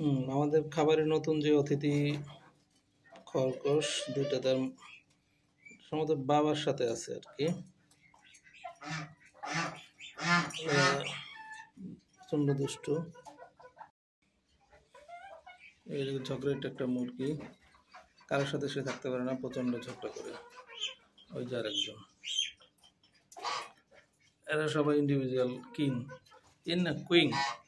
আমাদের খাবারে নতুন যে অতিথি খরগোশ দুইটা তার সম্ভবত বাবার সাথে আছে আর কি। প্রচন্ড দুষ্টু। এই ঝগড়াটা একটা মুরগি, কারোর সাথে সে থাকতে পারে না, প্রচন্ড ঝগড়া করে। ওই যে আরেকজন। এরা সবাই ইন্ডিভিজুয়াল কিং না কুইং।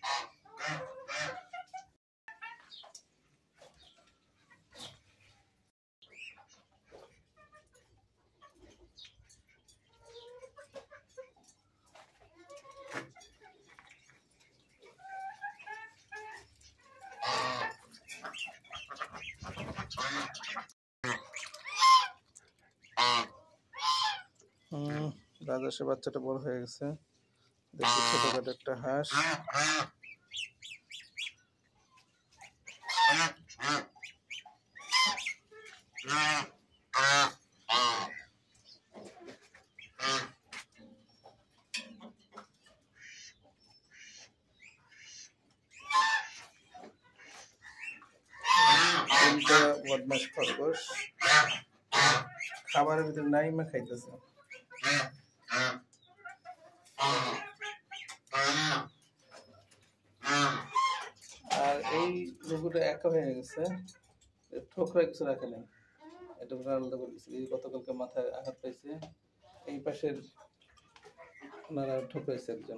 রাজহাঁসের বাচ্চাটা বড় হয়ে গেছে। দেখি ছোটখাটো একটা হাঁস। তিনটা বদমাশ খরগোশ খাবারের ভিতরে নাইমা খাইতেছে। আর এই রোগটা একা হয়ে গেছে, ঠোকরা কিছু রাখে নাই, এটা আলাদা করে দিয়েছিল। গতকালকে মাথায় আঘাত পাইছে, এই পাশের ওনারা ঠোকরাইছে একজন।